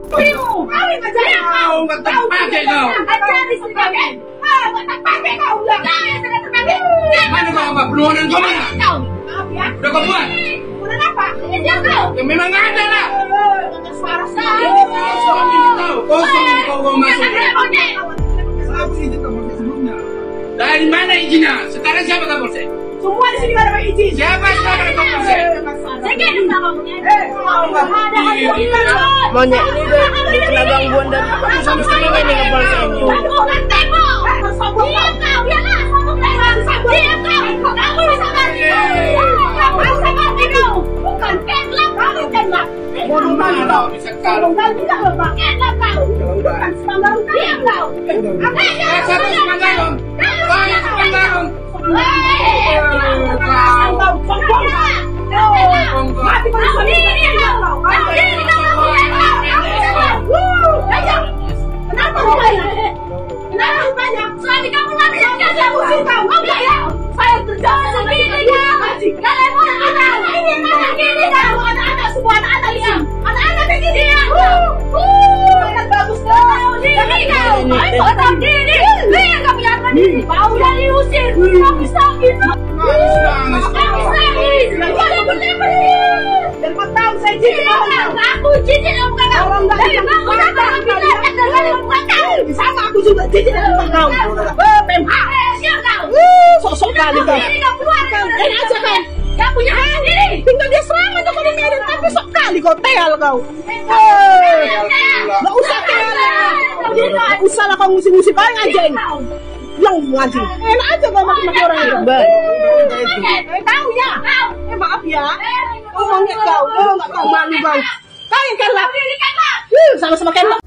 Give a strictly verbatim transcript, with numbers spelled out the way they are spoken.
Kau nggak terpakai kau. Ah, nggak terpakai kau. Kau yang sudah terpakai. Mana kau apa? Permohonan kau mana? Kau. Udah kau buat? Buat apa? Ini kau. Ya memang ada lah. Suara saya. Suami kau. Kau suami kau kau masuk. Aku izin Kapolsek sebelumnya. Dari mana izinnya? Sekarang siapa Kapolsek? Semua di sini nggak ada izin. Siapa sekarang Kapolsek? Saya kira sama monyet. Eh, mau nggak? Monyet ini udah kena gangguan dan sama-sama ini Kapolsek ini. Aduh, kan tembok. Diam kau, ya lah. Diam kau. Kamu bisa mati. Kamu bisa mati kau. Bukan kenlap, kamu kenlap. Bodoh mana bisa kalau? Bukan tidak lemah, kenlap kau. Bukan standar diam kau. Eh, siapa semangaron? Kau yang semangaron. Mati pada ini kau. Kenapa rupanya? Kenapa rupanya? Suami kamu lagi yang kasih aku suka. Apa ya? Saya berjalan sendiri ya. Kalian mau anak ini anak ini kau. Anak-anak semua anak-anak ini. Anak-anak begini ya. Sangat bagus kau. Diri kau. Ayo tahu diri. Lihat kamu yang tadi. Bau dan diusir. Kamu sakit. Kamu sakit. Kamu berlepas. Dan kau tahu saya cincin orang. Aku cincin yang bukan kau. Dari kamu datang kita dengan yang bukan kau. Sama aku juga cincin yang bukan kau. Eh, P M H. Siap kau. Sok-sok kali kau. Ini kau keluar kau. Ini aja kau. Kau punya hak sendiri. Tinggal dia serama tuh kalau Medan, tapi sok kali kau teal kau. Nggak usah teal. Nggak usah lah kau ngusir-ngusir kau ngajeng. Yang ngajeng. Enak aja kau maki-maki orang itu. Eh, tahu ya. Eh maaf ya. Kau monyet kau. Kau nggak tahu malu kau. Kau yang kelap. Sama-sama kelap